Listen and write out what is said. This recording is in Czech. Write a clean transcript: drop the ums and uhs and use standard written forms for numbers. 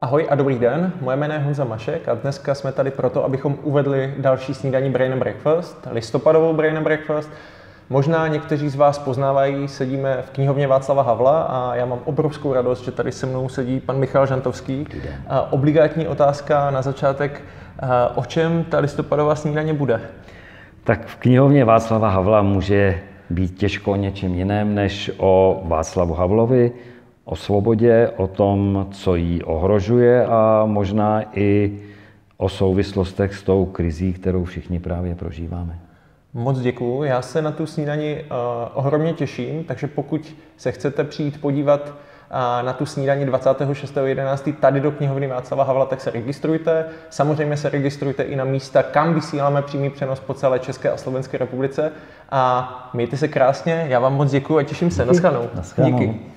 Ahoj a dobrý den, moje jméno je Honza Mašek a dneska jsme tady proto, abychom uvedli další snídaní Brain and Breakfast, listopadovou Brain and Breakfast. Možná někteří z vás poznávají, sedíme v knihovně Václava Havla a já mám obrovskou radost, že tady se mnou sedí pan Michal Žantovský. Obligátní otázka na začátek, o čem ta listopadová snídaně bude? Tak v knihovně Václava Havla může být těžko o něčem jiném než o Václavu Havlovi, o svobodě, o tom, co ji ohrožuje a možná i o souvislostech s tou krizí, kterou všichni právě prožíváme. Moc děkuju, já se na tu snídani ohromně těším, takže pokud se chcete přijít podívat na tu snídani 26.11. tady do knihovny Václava Havla, tak se registrujte. Samozřejmě se registrujte i na místa, kam vysíláme přímý přenos po celé České a Slovenské republice. A mějte se krásně, já vám moc děkuju a těším se. Naschledanou. Díky.